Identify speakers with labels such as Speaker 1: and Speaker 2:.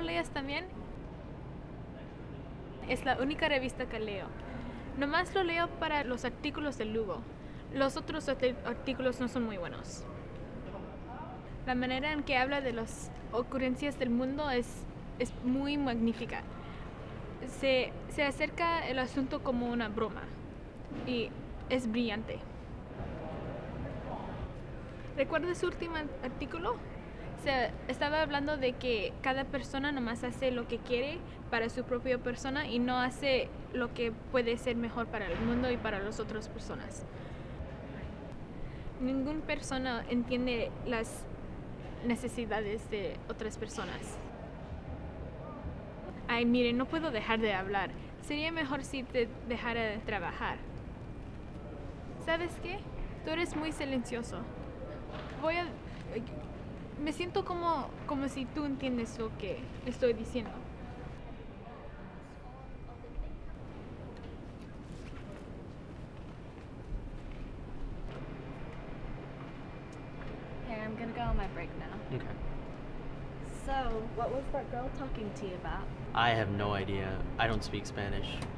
Speaker 1: leas también. Es la única revista que leo. Nomás lo leo para los artículos del Lugo. Los otros artículos no son muy buenos. La manera en que habla de las ocurrencias del mundo es muy magnífica. Se acerca el asunto como una broma y es brillante. ¿Recuerdas su último artículo? Estaba hablando de que cada persona nomás hace lo que quiere para su propia persona y no hace lo que puede ser mejor para el mundo y para las otras personas. Ninguna persona entiende las necesidades de otras personas. Ay, mire, no puedo dejar de hablar. Sería mejor si te dejara de trabajar. ¿Sabes qué? Tú eres muy silencioso. Me siento como si tú entiendes lo que estoy diciendo.
Speaker 2: Here, I'm gonna go on my break now.
Speaker 3: Okay.
Speaker 2: So, what was that girl talking to you about?
Speaker 3: I have no idea. I don't speak Spanish.